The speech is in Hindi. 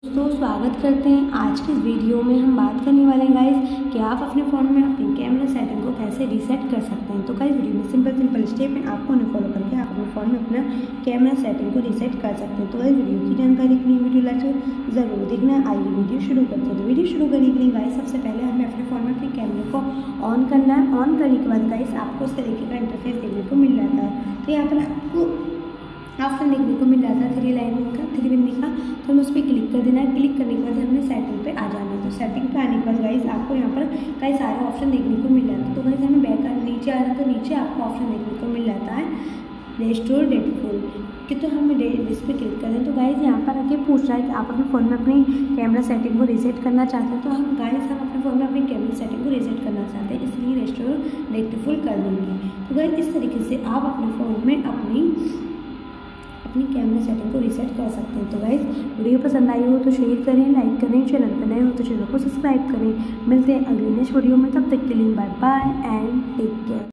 दोस्तों स्वागत करते हैं। आज की इस वीडियो में हम बात करने वाले हैं गाइस कि आप अपने फ़ोन में अपनी कैमरा सेटिंग को कैसे रीसेट कर सकते हैं। तो गाइस वीडियो में सिंपल स्टेप है, आपको उन्हें फॉलो करके आप अपने फ़ोन में अपना कैमरा सेटिंग को रीसेट कर सकते हैं। तो गाइस वीडियो की जानकारी के लिए वीडियो लाइक ज़रूर देखना। आइए वीडियो शुरू करते हैं। तो वीडियो शुरू करने के लिए गाइस सबसे पहले हमें अपने फ़ोन में अपने कैमरे को ऑन करना है। ऑन करने के बाद गाइस आपको इस तरीके का इंटरफेस देखने को मिल जाता है। तो यहाँ पर आपको ऑप्शन देखने को मिल रहा था थ्री बिंदी का, तो हमें उस पर क्लिक कर देना है। क्लिक करने के बाद हमें सेटिंग पे आ जाना है। तो सेटिंग पे आने के बाद गाइस आपको यहाँ पर कई सारे ऑप्शन देखने को मिल जाते हैं। तो गाइस हमें बैक नीचे आ जाता है, तो नीचे आपको ऑप्शन देखने को मिल जाता है रेस्टोर डेटफुल कि तो हम इस पर क्लिक करें। तो गाइस यहाँ पर आके पूछ रहा है कि आप अपने फ़ोन में अपनी कैमरा सेटिंग को रीसेट करना चाहते हैं। तो हम अपने फ़ोन में अपनी कैमरा सेटिंग को रीसेट करना चाहते हैं, इसलिए रेस्टोर डेटफुल कर देंगे। तो गाइस इस तरीके से आप अपने फ़ोन में अपनी कैमरा सेटिंग को रीसेट कर सकते हैं। तो गाइस वीडियो पसंद आई हो तो शेयर करें, लाइक करें, चैनल पर नए हो तो चैनल को सब्सक्राइब करें। मिलते हैं अगले नेक्स्ट वीडियो में, तब तक के लिए bye bye and take care.